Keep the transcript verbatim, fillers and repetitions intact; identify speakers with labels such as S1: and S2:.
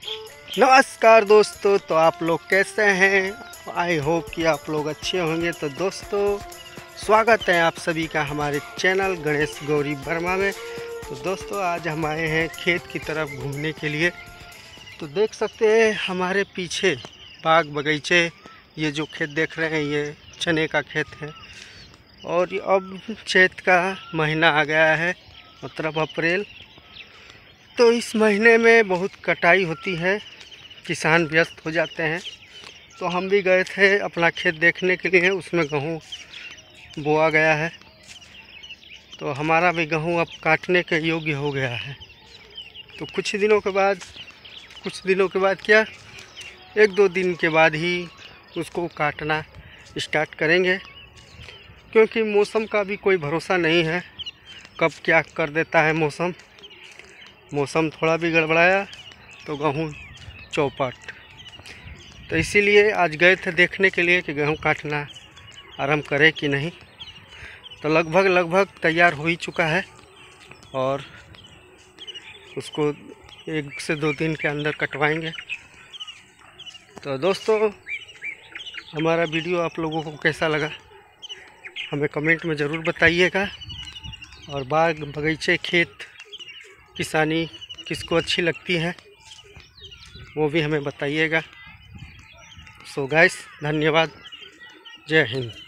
S1: नमस्कार दोस्तों, तो आप लोग कैसे हैं? आई होप कि आप लोग अच्छे होंगे। तो दोस्तों, स्वागत है आप सभी का हमारे चैनल गणेश गौरी वर्मा में। तो दोस्तों, आज हम आए हैं खेत की तरफ घूमने के लिए। तो देख सकते हैं हमारे पीछे बाग बगीचे, ये जो खेत देख रहे हैं ये चने का खेत है। और अब चैत का महीना आ गया है, मतलब अप्रैल। तो इस महीने में बहुत कटाई होती है, किसान व्यस्त हो जाते हैं। तो हम भी गए थे अपना खेत देखने के लिए, उसमें गेहूँ बोआ गया है। तो हमारा भी गेहूँ अब काटने के योग्य हो गया है। तो कुछ दिनों के बाद कुछ दिनों के बाद क्या एक दो दिन के बाद ही उसको काटना स्टार्ट करेंगे, क्योंकि मौसम का भी कोई भरोसा नहीं है, कब क्या कर देता है मौसम। मौसम थोड़ा भी गड़बड़ाया तो गेहूँ चौपट। तो इसीलिए आज गए थे देखने के लिए कि गेहूँ काटना आरंभ करे कि नहीं। तो लगभग लगभग तैयार हो ही चुका है और उसको एक से दो दिन के अंदर कटवाएंगे। तो दोस्तों, हमारा वीडियो आप लोगों को कैसा लगा हमें कमेंट में ज़रूर बताइएगा। और बाग बगीचे, खेत, किसानी किसको अच्छी लगती है वो भी हमें बताइएगा। सो गाइस, धन्यवाद। जय हिंद।